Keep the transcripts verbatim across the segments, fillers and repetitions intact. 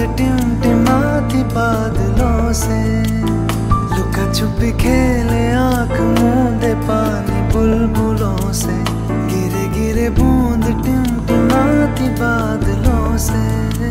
टिमटिमाती बादलों से, लुका छुपी खेले आंख मूंदे पानी बुलबुलों से, गिरे गिरे बूंद टिमटिमाती बादलों से।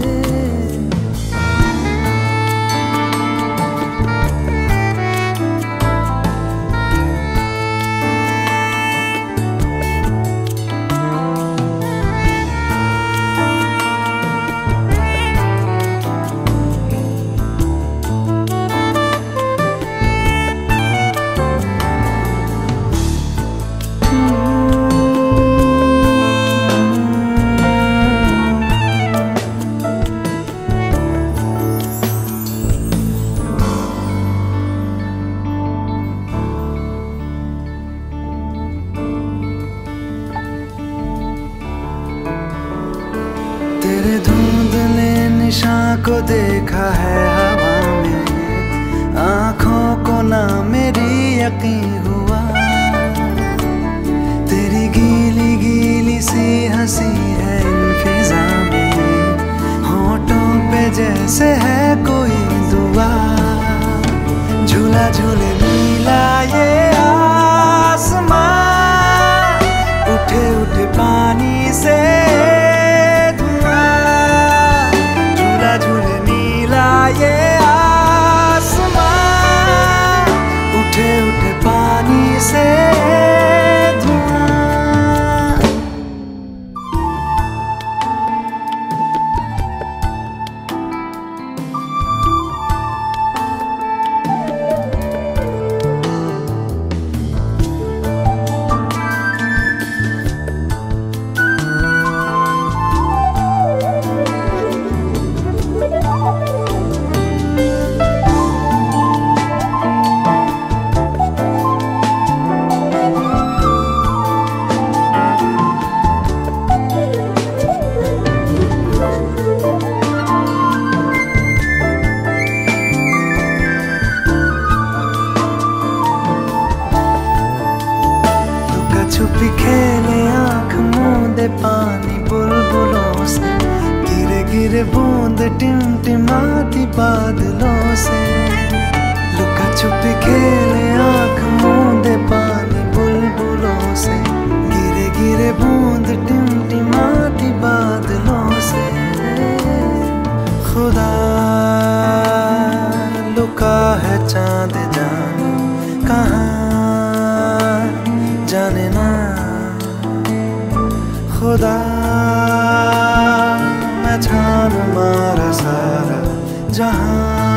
तेरे धुंधले निशान को देखा है हवा में, आंखों को ना मेरी यकीन हुआ। तेरी गीली गीली सी हंसी है इन फिजा में, होठों पे जैसे है कोई दुआ। झूला झूले नीला ये आसमां, उठे उठे पानी से ये आसमां, उठे उठे पानी से धुआं। छुपी खेले आंख मूंदे पानी बुलबुलों से, गिरे गिरे बूंद टिमटिमाती बादलों से। लुका छुपी खेले आंख मूंदे पानी बुलबुलों से, गिरे गिरे बूंद टिमटिमाती बादलों से। खुदा लुका है चांद जाने कहाँ जाने ना, खुदा मैं छान मारा सारा जहां।